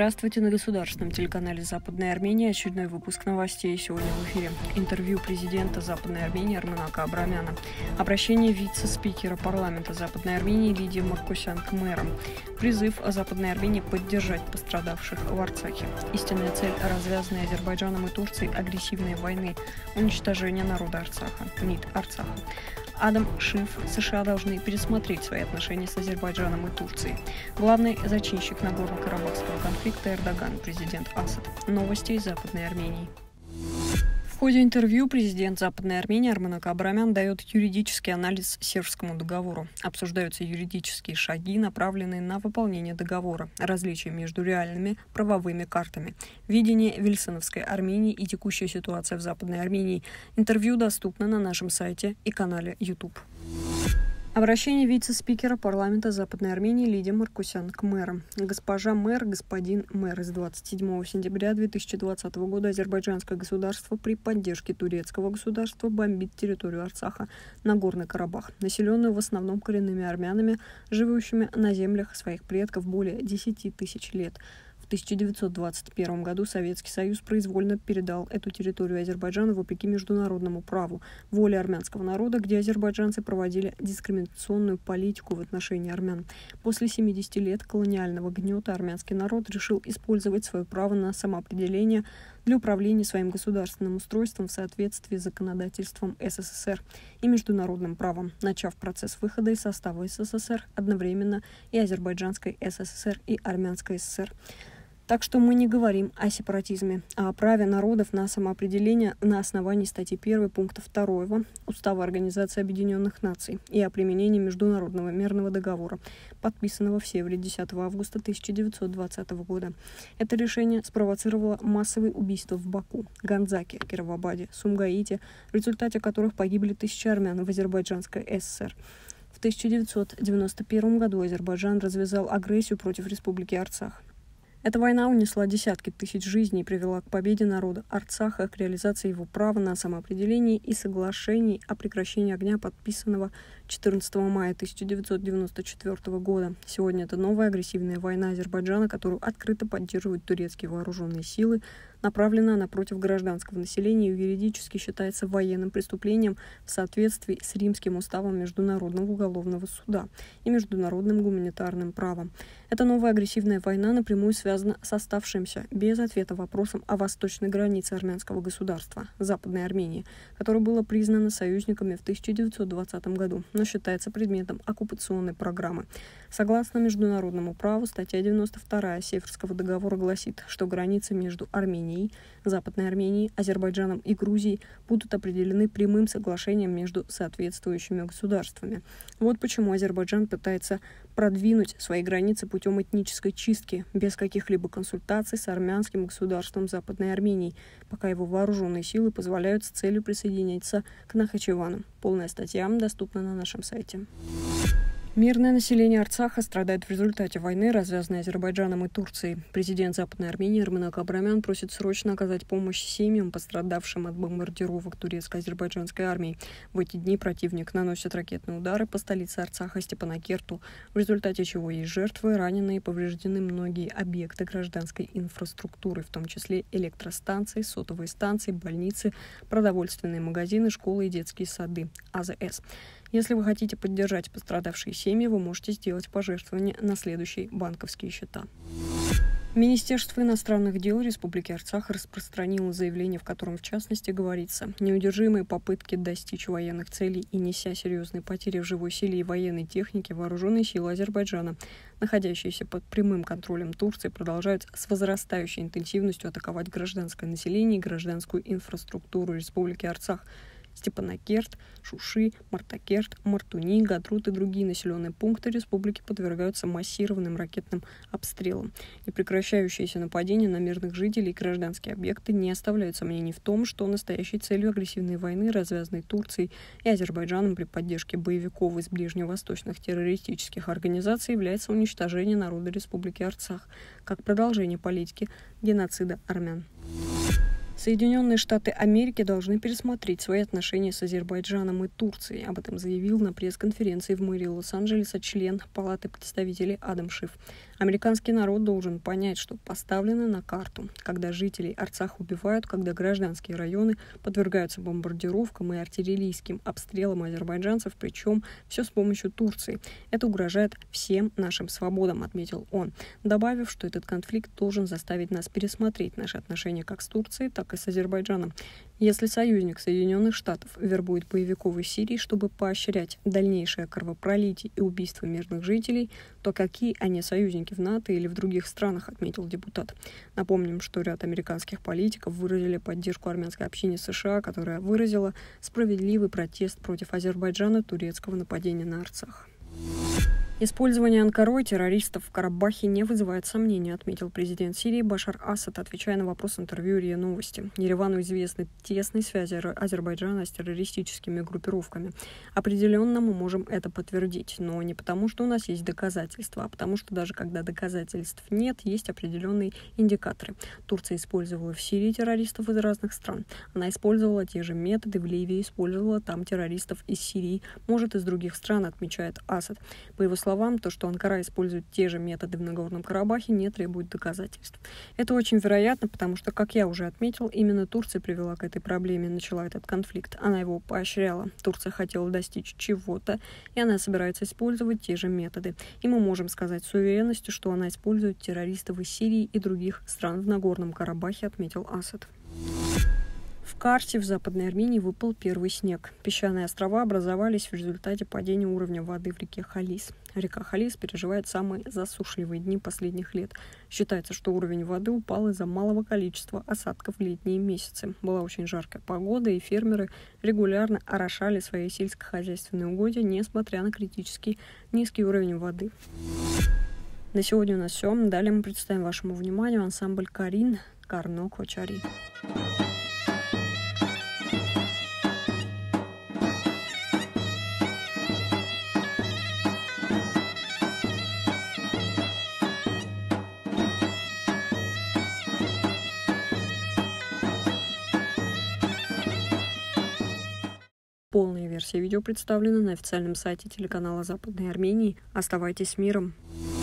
Здравствуйте, на государственном телеканале Западной Армении очередной выпуск новостей. Сегодня в эфире интервью президента Западной Армении Арменака Абрамяна, обращение вице-спикера парламента Западной Армении Лидии Маркосян к мэрам, призыв Западной Армении поддержать пострадавших в Арцахе, истинная цель развязанной Азербайджаном и Турцией агрессивной войны, уничтожение народа Арцаха, МИД Арцаха. Адам Шиф: США должны пересмотреть свои отношения с Азербайджаном и Турцией. Главный зачинщик Нагорно-Карабахского конфликта Эрдоган, президент Асад. Новости из Западной Армении. В ходе интервью президент Западной Армении Арменак Абрамян дает юридический анализ Севрскому договору. Обсуждаются юридические шаги, направленные на выполнение договора, различия между реальными правовыми картами, видение Вильсоновской Армении и текущая ситуация в Западной Армении. Интервью доступно на нашем сайте и канале YouTube. Обращение вице-спикера парламента Западной Армении Лидии Маркосян к мэрам. Госпожа мэр, господин мэр, из 27 сентября 2020 года азербайджанское государство при поддержке турецкого государства бомбит территорию Арцаха, Нагорный Карабах, населенную в основном коренными армянами, живущими на землях своих предков более 10 тысяч лет. В 1921 году Советский Союз произвольно передал эту территорию Азербайджану вопреки международному праву, воле армянского народа, где азербайджанцы проводили дискриминационную политику в отношении армян. После 70 лет колониального гнета армянский народ решил использовать свое право на самоопределение для управления своим государственным устройством в соответствии с законодательством СССР и международным правом, начав процесс выхода из состава СССР одновременно и Азербайджанской СССР, и Армянской ССР. Так что мы не говорим о сепаратизме, а о праве народов на самоопределение на основании статьи 1 пункта 2 Устава Организации Объединенных Наций и о применении Международного мирного договора, подписанного в Севре 10 августа 1920 года. Это решение спровоцировало массовые убийства в Баку, Ганзаке, Кировабаде, Сумгаите, в результате которых погибли тысячи армян в Азербайджанской ССР. В 1991 году Азербайджан развязал агрессию против Республики Арцах. Эта война унесла десятки тысяч жизней и привела к победе народа Арцаха, к реализации его права на самоопределение и соглашений о прекращении огня, подписанного 14 мая 1994 года. Сегодня это новая агрессивная война Азербайджана, которую открыто поддерживают турецкие вооруженные силы, направлена она против гражданского населения и юридически считается военным преступлением в соответствии с Римским уставом Международного уголовного суда и международным гуманитарным правом. Эта новая агрессивная война напрямую связана с оставшимся без ответа вопросом о восточной границе армянского государства, Западной Армении, которое было признано союзниками в 1920 году, но считается предметом оккупационной программы. Согласно международному праву, статья 92 Севрского договора гласит, что границы между Арменией, Западной Арменией, Азербайджаном и Грузией будут определены прямым соглашением между соответствующими государствами. Вот почему Азербайджан пытается продвинуть свои границы путем этнической чистки, без каких-либо консультаций с армянским государством Западной Армении, пока его вооруженные силы позволяют с целью присоединиться к Нахичевану. Полная статья доступна на нашем сайте. Мирное население Арцаха страдает в результате войны, развязанной Азербайджаном и Турцией. Президент Западной Армении Арменак Абрамян просит срочно оказать помощь семьям, пострадавшим от бомбардировок турецко-азербайджанской армии. В эти дни противник наносит ракетные удары по столице Арцаха Степанакерту, в результате чего есть жертвы, раненые и повреждены многие объекты гражданской инфраструктуры, в том числе электростанции, сотовые станции, больницы, продовольственные магазины, школы и детские сады, АЗС. Если вы хотите поддержать пострадавшие семьи, вы можете сделать пожертвование на следующие банковские счета. Министерство иностранных дел Республики Арцах распространило заявление, в котором в частности говорится: неудержимые попытки достичь военных целей и неся серьезные потери в живой силе и военной технике, вооруженные силы Азербайджана, находящиеся под прямым контролем Турции, продолжают с возрастающей интенсивностью атаковать гражданское население и гражданскую инфраструктуру Республики Арцах. Степанакерт, Шуши, Мартакерт, Мартуни, Гадрут и другие населенные пункты республики подвергаются массированным ракетным обстрелам. Непрекращающиеся нападения на мирных жителей и гражданские объекты не оставляют сомнений в том, что настоящей целью агрессивной войны, развязанной Турцией и Азербайджаном при поддержке боевиков из ближневосточных террористических организаций, является уничтожение народа Республики Арцах как продолжение политики геноцида армян. Соединенные Штаты Америки должны пересмотреть свои отношения с Азербайджаном и Турцией. Об этом заявил на пресс-конференции в мэрии Лос-Анджелеса член Палаты представителей Адам Шиф. Американский народ должен понять, что поставлено на карту, когда жителей Арцаха убивают, когда гражданские районы подвергаются бомбардировкам и артиллерийским обстрелам азербайджанцев, причем все с помощью Турции. Это угрожает всем нашим свободам, отметил он, добавив, что этот конфликт должен заставить нас пересмотреть наши отношения как с Турцией, так и с Азербайджаном. Если союзник Соединенных Штатов вербует боевиков из Сирии, чтобы поощрять дальнейшее кровопролитие и убийство мирных жителей, то какие они союзники в НАТО или в других странах, отметил депутат. Напомним, что ряд американских политиков выразили поддержку армянской общине США, которая выразила справедливый протест против Азербайджана турецкого нападения на Арцах. Использование Анкарой террористов в Карабахе не вызывает сомнений, отметил президент Сирии Башар Асад, отвечая на вопрос интервью РИА Новости. Еревану известны тесные связи Азербайджана с террористическими группировками. Определенно мы можем это подтвердить, но не потому, что у нас есть доказательства, а потому, что даже когда доказательств нет, есть определенные индикаторы. Турция использовала в Сирии террористов из разных стран. Она использовала те же методы в Ливии, использовала там террористов из Сирии, может, из других стран, отмечает Асад. По его словам, то, что Анкара использует те же методы в Нагорном Карабахе, не требует доказательств. Это очень вероятно, потому что, как я уже отметил, именно Турция привела к этой проблеме, начала этот конфликт. Она его поощряла. Турция хотела достичь чего-то, и она собирается использовать те же методы. И мы можем сказать с уверенностью, что она использует террористов из Сирии и других стран в Нагорном Карабахе, отметил Асад. В Карсе в Западной Армении выпал первый снег. Песчаные острова образовались в результате падения уровня воды в реке Халис. Река Халис переживает самые засушливые дни последних лет. Считается, что уровень воды упал из-за малого количества осадков в летние месяцы. Была очень жаркая погода, и фермеры регулярно орошали свои сельскохозяйственные угодья, несмотря на критически низкий уровень воды. На сегодня у нас все. Далее мы представим вашему вниманию ансамбль Карин «Карно Кочари». Полная версия видео представлена на официальном сайте телеканала Западной Армении. Оставайтесь с миром!